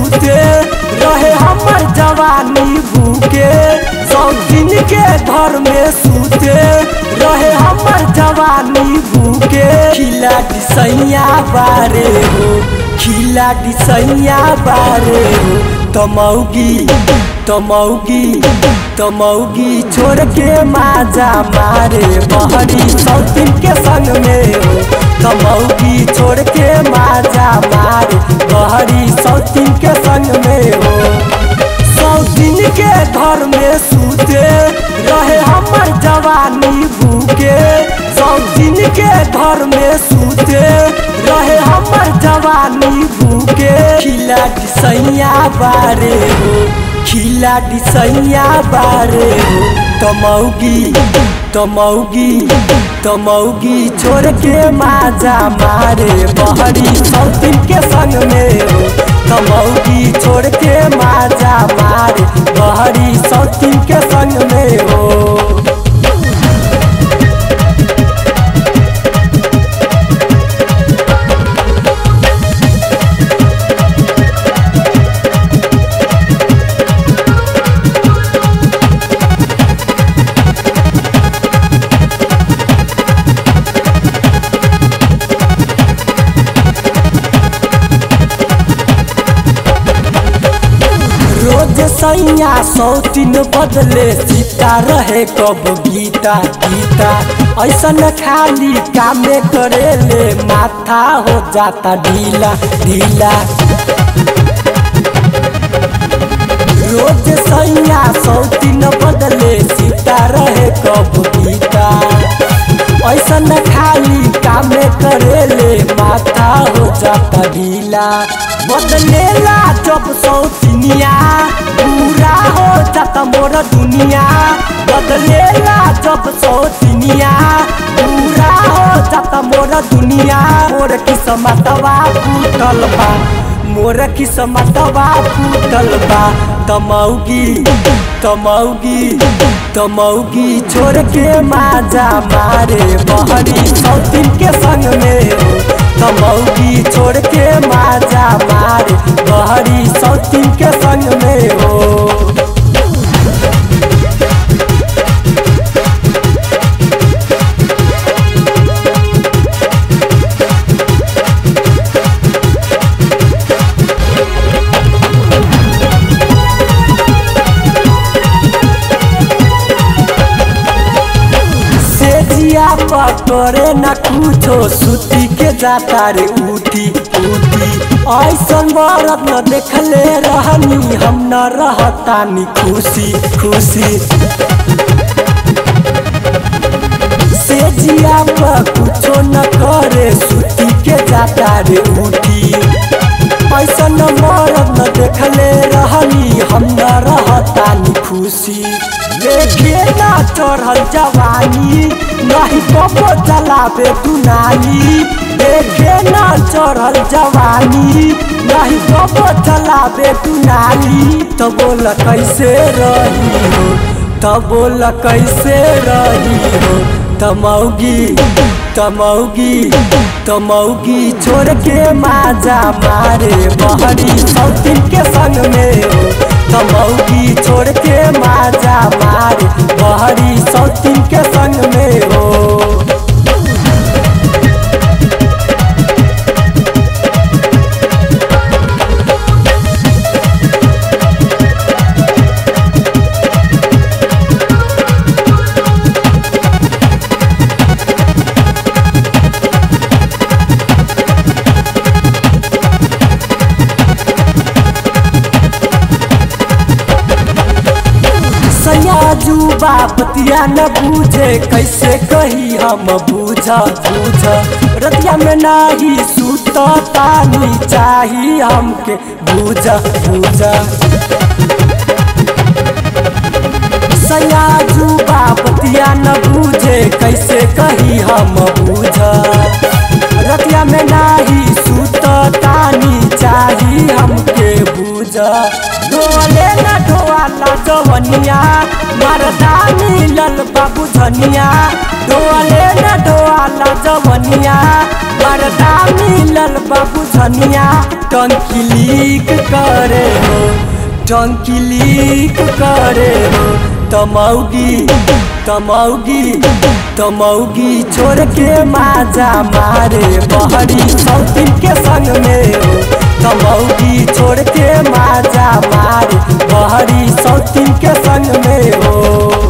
सूते रहे हमर जवानी भूखे। दिन के घर में सूते रहे हमर जवानी भूखे। खिलाड़ी सैया बारे हो, खिलाड़ी सैया बारे हो। तमौगी तमौगी तमौगी छोड़ के माजा मारे बहरी सौतीन के संग में हो। तमौगी छोड़ के माजा मारे बहरी सौतीन के संग में हो। सौतीन के घर में सूते रहे हमर जवानी भूखे। सौतीन के घर में सूते रहे हमर जवानी भूखे। खिलाड़ी सैया बारे हो, खिलाड़ी सैया बारे हो। तमौगी तमौगी तमौगी छोड़ के माजा मारे बहरी सौतीन के संग में हो। तमौगी छोड़ के माजा मारे बहरी सौतीन के संग में हो। रोज सैया सौतीन बदले सीता रहे कब गीता गीता। ऐसन खाली कामे करेले माथा हो जाता ढीला ढीला। रोज सैया सौतीन बदले सीता रहे कब गीता। ऐसन खाली कामे करेले माथा हो जाता ढीला। बदलेला जब सौतीनिया पूरा हो जाता मोर दुनिया। बदलेला जब सौतीनिया पूरा हो जाता मोर दुनिया। मोर किस्मतवा फूटल बा, मोर किस्मतवा फूटल बा। तमौगी तमौगी तमौगी छोड़ के माजा मारे बहरी सौतीन के संग में हो। तमौगी छोड़ के माजा मारे बहरी सौतीन के संग में हो। करे न कुछो सुती के जाता रे उठी उठी। ऐसन बरत न देखले रहनी हम न रहतानी खुशी खुशी। से जिया पर कुछो न करे सुती के जाता रे उठी। ऐसन बरत न देखले रहनी हम न रहतानी खुशी। देखे ना चढ़ल जवानी नहीं कबो चलावे दुनाली। देखे ना चढ़ल जवानी नहीं कबो चलावे दुनाली। तो बोल कैसे रही हो, तो बोल कैसे रही हो। तमौगी तमौगी तमौगी छोड़ के माजा मारे बहरी सौतीन के संग में हो। तमौगी छोड़ के माजा मारे बहरी सौतीन के संग में हो। जुबा बतिया न बूझे कैसे कही हम बूझ बूझ। रतिया में नाही सूता तानी चाही हमके बूझ बूझ। सया जुबा बतिया न बूझे कैसे कही हम बूझ। रतिया में नाही सूता तानी चाही हमके बूझ। ढोले न ढोला जवनिया मरदा मिलल बाबू धनिया। ढोले न ढोला वाला जवनिया मरदा मिलल बाबू झनिया टंकी लीक करे हो टंकी लीक करे हो तमौगी तमौगी तमौगी छोड़ के माजा मारे बहरी सौतीन के संग में हो तमौगी छोड़ के माजा मारे बहरी सौतीन के संग में हो।